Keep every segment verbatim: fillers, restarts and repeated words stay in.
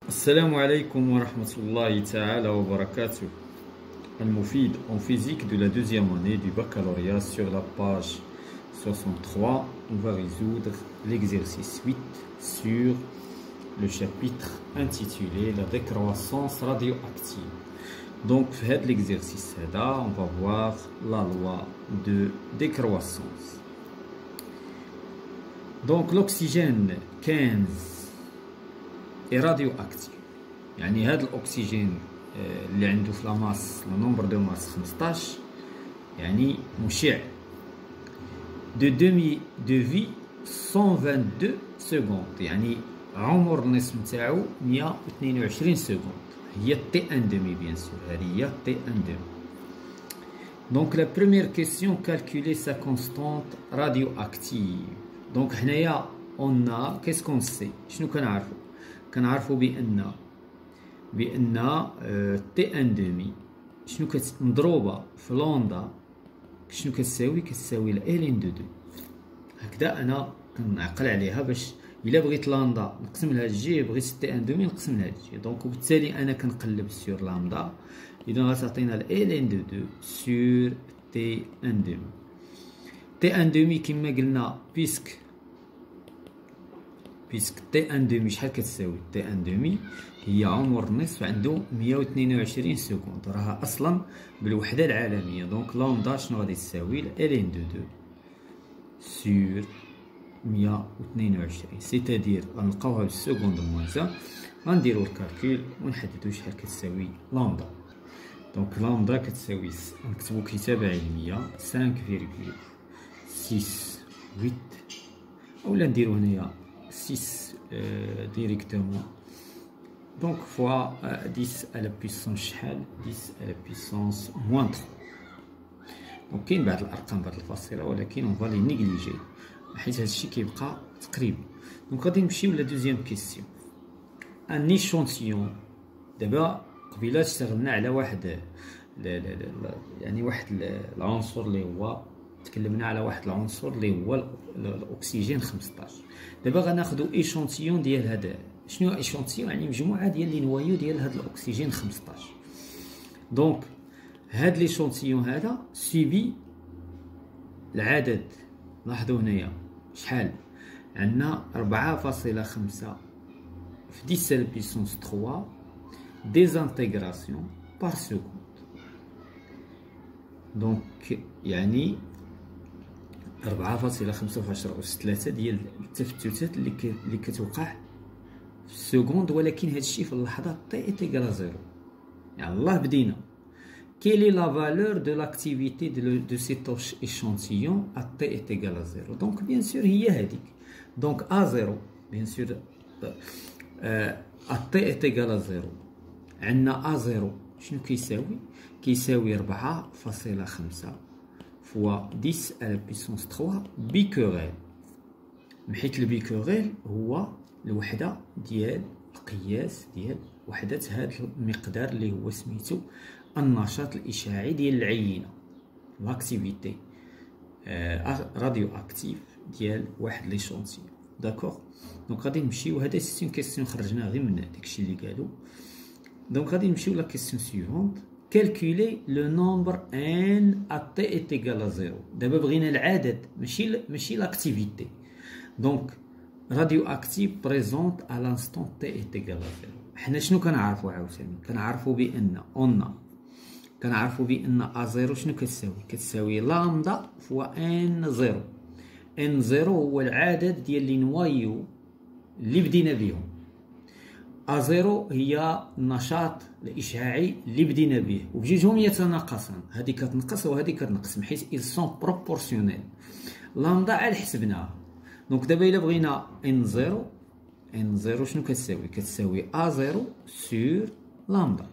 السلام عليكم ورحمة الله تعالى وبركاته. المفيد en physique de la deuxième année du baccalauréat. Sur la page soixante-trois, on va résoudre l'exercice huit sur le chapitre intitulé la décroissance radioactive. Donc, pour l'exercice là, on va voir la loi de décroissance. Donc, l'oxygène quinze est radioactif. يعني هذا الأكسجين اللي عنده في لاماس لو نومبر دو ماس خمسطاش يعني مشع. دو دومي دو في مية واثنين وعشرين سكوند، يعني عمر النصف نتاعو مية واثنين وعشرين سكوند. هي تي ان دومي بيان سور، هذه هي تي ان دومي. دونك لا بروميير كيسيون كالكولي سا كونستانت راديو اكتيف. دونك هنايا اون ا كيسكون سي، شنو كنعرفو؟ كنعرفو بان بان تي ان دومي شنو مضروبه في لوندا شنو كتساوي؟ كتساوي ل ال دو دو. هكذا انا كنعقل عليها، باش الا بغيت لامدا نقسم لها جي، بغيت تي ان دومي نقسم لها جي. دونك وبالتالي انا كنقلب سور لامدا، اذا غتعطينا ل ال دو دو سور تي ان دومي. تي ان دومي كما قلنا بيسك بيسك تي ان دومي شحال كتساوي؟ تي ان دومي هي عمر النصف عنده مية واثنين وعشرين سكوند، راها اصلا بالوحده العالميه. دونك لامدا شنو غادي تساوي؟ ل ال دو دو سور مية واثنين وعشرين، سيتادير غنلقاوها بالسكوند موازا، غنديرو الكالكول ونحددو شحال كتساوي لامدا. دونك لامدا كتساوي نكتبو كتابه علميه خمسة فاصلة ستة ثمانية اولا نديرو هنايا ستة ديريكتومون. دونك فوا عشرة على بيسونس شحال؟ عشرة على بيسونس موان ثلاثة. دونك كاين بعض الارقام بعض الفاصله، ولكن اون فالي نيغليجي حيت هادشي كيبقى تقريبي. دونك غادي نمشيو لا دوزيام كيسيون. ان ايشونتيون. دابا قبيله اشتغلنا على واحد لا لا لا يعني واحد العنصر اللي هو تكلمنا على واحد العنصر اللي هو الاكسجين خمسطاش. دابا غناخذوا ايشونتيون ديال هذا. شنو ايشونتيون؟ يعني مجموعه ديال لي نوايو ديال هذا الاكسجين خمسطاش. دونك هاد ليشونتيون هذا سيبي العدد، لاحظوا هنايا شحال عندنا؟ أربعة فاصلة خمسة في عشرة بيسونس ثلاثة ديزانتيغراسيون بار سكوند. دونك يعني أربعة فاصلة خمسة في عشرة أس ثلاثة ديال التفتتات اللي ك... اللي كتوقع في السكوند، ولكن هادشي في اللحظه تي ايتيكال زيرو. يعني الله بدينا quelle est la valeur de l'activité de, le, de cet échantillon à t est égal à zéro. Donc bien sûr هي هذيك. donc à zéro bien sûr à t est égal à zéro عندنا à zéro شنو كيساوي؟ كيساوي أربعة فاصلة خمسة فوا عشرة على بيسونس ثلاثة بيكوريل. حيت البيكوريل هو الوحده ديال القياس ديال وحده هذا المقدار اللي هو سميتو النشاط الاشعاعي ديال العينه، لاكتيفيتي راديو اكتيف ديال واحد ليشونتيون. داكوغ. دونك غادي نمشيو، هذا سي كيسيون خرجناها غير من داكشي اللي قالو. دونك غادي نمشيو لا كيسيون سيفونت. calculer le nombre n à t est égal à zéro. دابا بغينا العدد ماشي ماشي لاكتيفيتي. دونك راديو اكتيف بريزونت à l'instant t est égal à zéro. حنا شنو كنعرفو عاوتاني؟ كنعرفو بان اون كنعرفو بان ا زيرو شنو كتساوي؟ كتساوي لامدا فوا ان زيرو. ان زيرو هو العدد ديال لي نوايو اللي بدينا بهم. ا زيرو هي النشاط الاشعاعي اللي بدينا به، وبجوجهم يتناقصان، هذه كتنقص وهذه كتنقص حيت ils sont proportionnels. لامدا على حسبناها. دونك دابا الا بغينا ان زيرو، ان زيرو شنو كتساوي؟ كتساوي ا زيرو سور لامدا.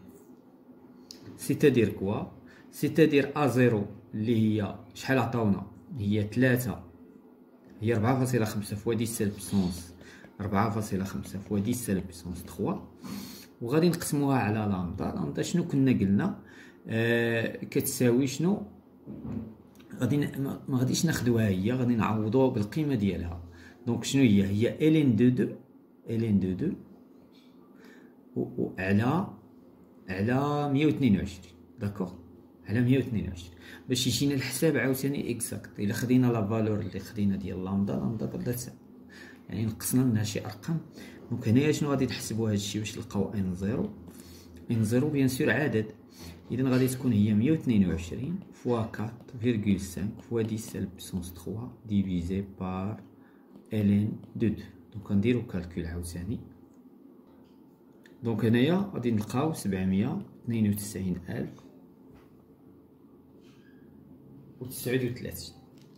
سيتادير كوا؟ سيتادير ا زيرو اللي هي شحال عطاونا؟ هي ثلاثة، هي أربعة فاصلة خمسة فوا عشرة بيسونس أربعة فاصلة خمسة فوا عشرة بيسونس ثلاثة، وغادي نقسموها على لامدا. لامدا شنو كنا قلنا؟ آه كتساوي شنو؟ غادي ما غاديش ناخذوها هي، غادي نعوضوها بالقيمه ديالها. دونك شنو هي؟ هي ال ان دو دو ال ان دو دو وعلى على مية واثنين وعشرين. داكوغ، على مية واثنين وعشرين باش يجينا الحساب عاوتاني اكزاكت. الا خدينا لا فالور اللي خدينا ديال لامدا، لامدا غادا تساوي يعني نقصنا منها شي ارقام. دونك هنايا شنو غادي نحسبوا هادشي باش نلقاو ان زيرو؟ ان زيرو بيان سور عدد، اذا غادي تكون هي مية واثنين وعشرين فوا أربعة فاصلة خمسة فوا عشرة على بويسونس ثلاثة ديفيزي بار ال ان دو اثنين. دونك غنديرو كالكول عاوتاني. دونك هنايا غادي نلقاو سبعمية اثنين وتسعين ألف وتسعود وثلاثين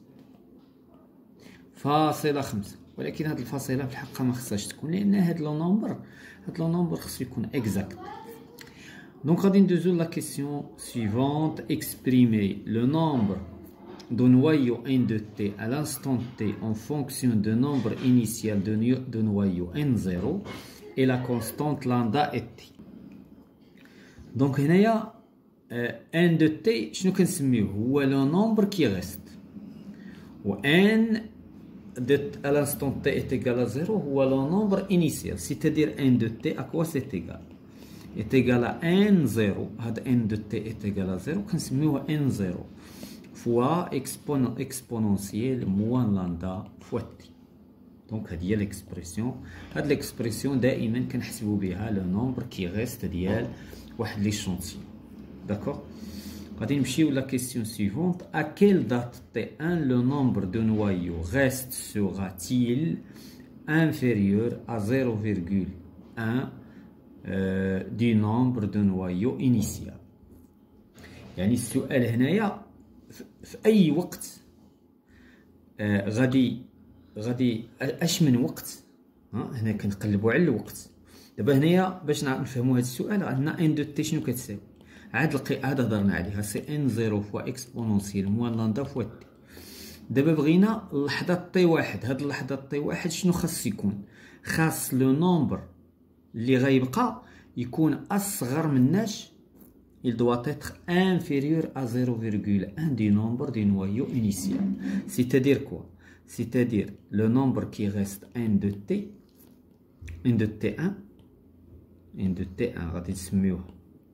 فاصلة خمسة. ولكن هاد الفاصلة في الحقيقة ما خصهاش تكون، لأن هاد لو نومبر هاد لو نومبر خصو يكون اكزاكت. Donc, on va résoudre la question suivante. Exprimer le nombre de noyaux n de t à l'instant t en fonction du nombre initial de, de noyaux n zéro et la constante lambda est t. Donc, هنايا n de t شنو كنسميوه؟ هو le nombre qui reste. و n de à l'instant t est égal à zéro هو le nombre initial. C'est-à-dire n de t à quoi c'est égal؟ est égal à n zéro. هاد n de t est égal à zéro كنسميوها n zéro fois exponentielle moins lambda fois t. دونك هادي هي ليكسبرسيون. هاد ليكسبرسيون دائما كنحسبو بها لو نومبر كي ريست ديال واحد لي شونتي. داكوغ، غادي نمشيو لا كيسيون سيفونت. à quelle date t un le nombre de noyaux reste sera-t-il inférieur à zéro virgule un Euh, du nombre de noyaux initial؟ يعني السؤال هنايا في اي وقت آه غادي غادي اش من وقت. ها هنا كنقلبوا على الوقت. دابا هنايا باش نفهموا هذا السؤال عندنا ان دو تي شنو كتساوي؟ عاد القي عاد هضرنا عليها سي ان زيرو فوا اكسبونونسيال موان لامدا فوا تي. دابا بغينا اللحظه تي واحد. هاد اللحظه تي واحد شنو خاص يكون؟ خاص لو نومبر اللي غيبقى يكون اصغر مناش. il doit être inférieur à zéro virgule un du nombre du noyau initial. c'est-à-dire quoi? c'est-à-dire le nombre qui reste n de t n de t un n de t un غادي نسميوه.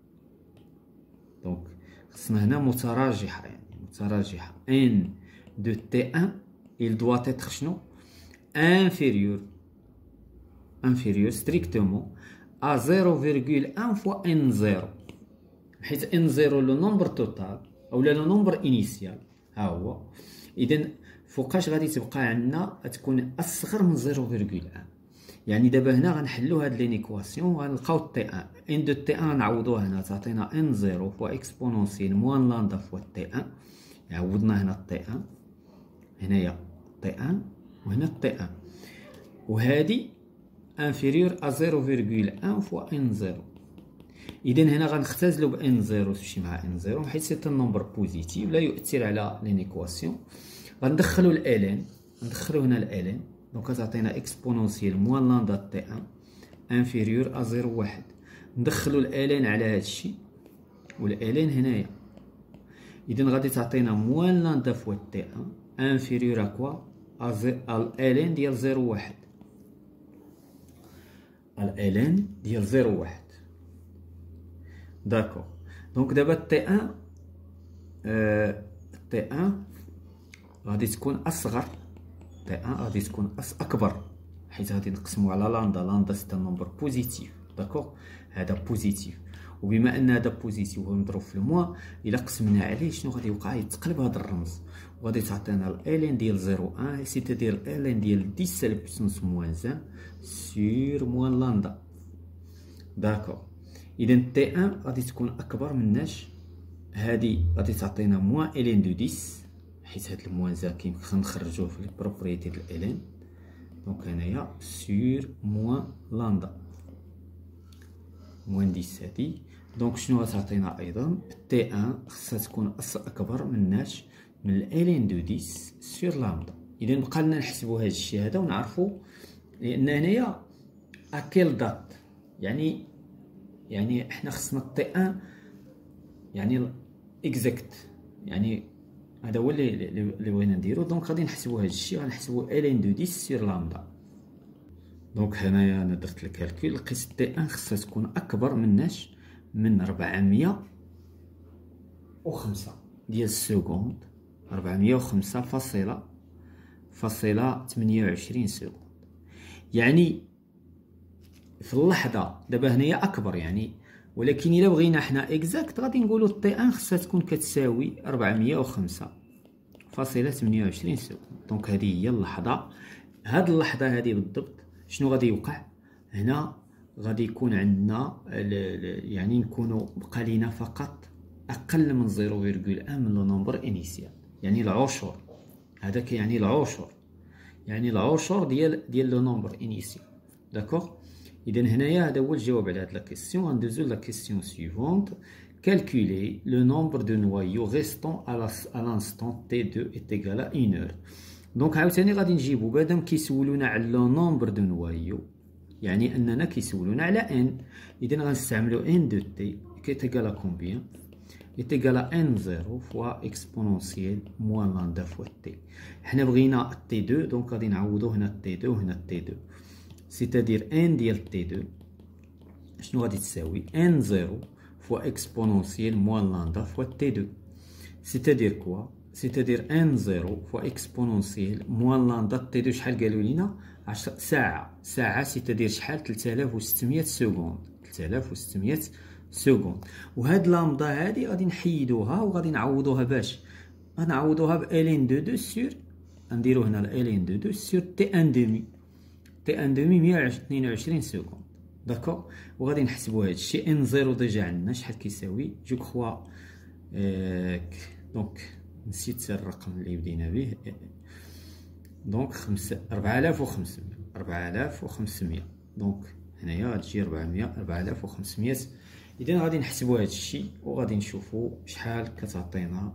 دونك خصنا هنا متراجحه، يعني متراجحه n de t un il doit être شنو؟ inférieur inférieur strictement à zéro virgule un fois n zéro، حيت n zéro لو نومبر توتال اولا لو نومبر انيسيال ها هو. اذا فوقاش غادي تبقى عندنا تكون اصغر من zéro virgule un. يعني دابا هنا غنحلوا هاد لينيكواسيون غنلقاو تي ان ان دو تي ان نعوضوها هنا تعطينا n zéro فوا اكسبونونسيال موان لامدا فوا تي ان. عوضنا هنا تي ان، هنايا تي ان وهنا تي ان، وهادي inférieur à zéro virgule un fois n zéro. اذا هنا غنختزلوا ب n zéro تمشي مع n zéro حيت سي ان نومبر بوزيتيف لا يؤثر على لينيكواسيون. غندخلوا ال ان، ندخلوا هنا ال ان دونك غتعطينا اكسبونونسيال موان لامدا تي ان inférieur à زيرو واحد. ندخلوا ال ان على هادشي وال ان هنايا، اذا غادي تعطينا موان لامدا فوا تي ان inférieur à quoi؟ à ال ان ديال زيرو واحد. ال ان ديال زيرو واحد. داكوغ، دونك دابا تي ان آه تي ان غادي تكون اصغر، تي ان غادي تكون أص اكبر حيت غادي نقسمو على لامدا. لامدا سي ان نومبر بوزيتيف. داكوغ، هذا بوزيتيف، وبما ان هذا بوزيتيف وهو مضروب في الموا الا قسمنا عليه شنو غادي يوقع؟ يتقلب هذا الرمز وغادي تعطينا ال ان ديال زيرو واحد سيتادير ال ان ديال عشرة على بويسونس موان واحد سور موان لامدا. داكوغ، اذا تي ان غادي تكون اكبر مناش هادي غادي تعطينا موان ال ان دو عشرة حيت هاد الموان زا كيمكن نخرجوه في البروبريتي ديال ال ان. دونك هنايا سور موان لامدا موان عشرة هادي. دونك شنو غتعطينا ايضا؟ تي ان خصها تكون اكبر مناش من ال ان دو عشرة سور لامدا. اذا بقى لنا نحسبوا هاد الشيء هذا ونعرفوا، لان هنايا اكيل دات يعني يعني حنا خصنا تي ان يعني اكزاكت، يعني هذا هو اللي اللي بغينا نديرو. دونك غادي نحسبوا هاد الشيء، غنحسبوا ال ان دو عشرة سور لامدا. دونك هنايا انا درت الكالكول، لقيت تي ان خصها تكون اكبر مناش من ربعمية وخمسة ديال السكوند، ربعمية وخمسة فاصلة فاصلة ثمانية وعشرين سكوند. يعني في اللحظه دابا هنايا اكبر يعني، ولكن الا بغينا حنا اكزاكت غادي نقولوا تي ان خصها تكون كتساوي ربعمية وخمسة فاصلة ثمانية وعشرين سكوند. دونك هذه هي اللحظه، هاد اللحظه هذه بالضبط شنو غادي يوقع هنا؟ غادي يكون عندنا يعني نكونوا بقى لينا فقط اقل من صفر فاصلة واحد من لو نومبر انيسيال، يعني العشر. هذا كيعني العشر، يعني العشر ديال ديال لو نومبر انيسيال. داكوغ؟ اذا هنايا هذا هو الجواب على هاد لا كيسيون. غندوزو لا كيسيون سويفونت. calculer le nombre de noyaux restants à l'instant T deux est égal à une heure. دونك عاوتاني غادي نجيبو مادام كيسولونا على لو نومبر دو نوايو، يعني اننا كيسولونا على ان، اذا غنستعملو ان دو تي كي égal à combien est égal à n zéro fois exponentielle moins lambda fois t. حنا بغينا تي deux، دونك غادي نعوضو هنا تي deux وهنا تي deux، سيتادير n ديال تي deux شنو غادي تساوي n zéro fois exponentielle moins lambda fois t deux. c'est-à-dire quoi؟ c'est-à-dire n zéro fois exponentielle moins lambda t deux شحال قالوا لينا؟ عشرة ساعة. ساعة c'est-à-dire شحال؟ ثلاثة آلاف وستمية سكوند، ثلاثة آلاف وستمية سكوند. وهاد لامدا هادي غادي نحيدوها وغادي نعوضوها باش غنعوضوها ب ln دو دو سور، نديرو هنا ln دو دو سور تي ان دومي، تي ان دومي مية واثنين وعشرين سكوند. داكوغ؟ وغادي نحسبوا هاد الشيء. ان زيرو ديجا عندنا شحال كيساوي؟ جو كخوا آه دونك نسيت الرقم اللي بدينا به. دونك خمسة أربعة آلاف وخمسمية، أربعة آلاف وخمسمية. دونك هنايا غتجي ربعمية أربعة آلاف وخمسمية. اذا غادي نحسبوا هاد الشيء وغادي نشوفوا شحال كتعطينا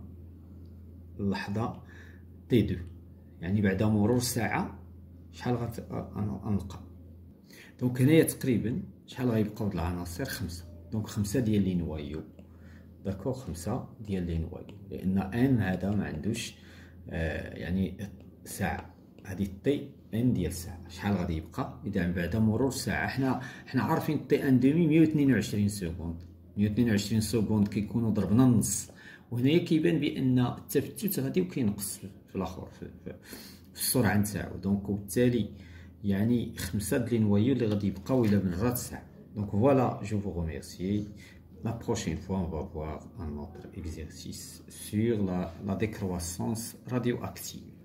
اللحظه تي دو، يعني بعد مرور ساعه شحال غنلقى. دونك هنايا تقريبا شحال غيبقاو د العناصر؟ خمسة. دونك خمسة ديال لي نوايو. داكوغ؟ خمسة ديال لي نوايو، لان ان هذا ما عندوش آه يعني ساعه، هذه تي ان ديال ساعه شحال غادي يبقى؟ اذا بعد مرور ساعه حنا حنا عارفين تي ان دومي مية واثنين وعشرين سكوند، مية واثنين وعشرين سكوند كيكونوا ضربنا النص، وهنايا كيبان بان التفتت غادي وكينقص في الاخر في, في, في السرعه نتاعو. دونك وبالتالي يعني خمسة د لي نوايو اللي غادي يبقاو الى مرات ساعه. دونك فوالا، جو vous remercie. La prochaine fois, on va voir un autre exercice sur la, la décroissance radioactive.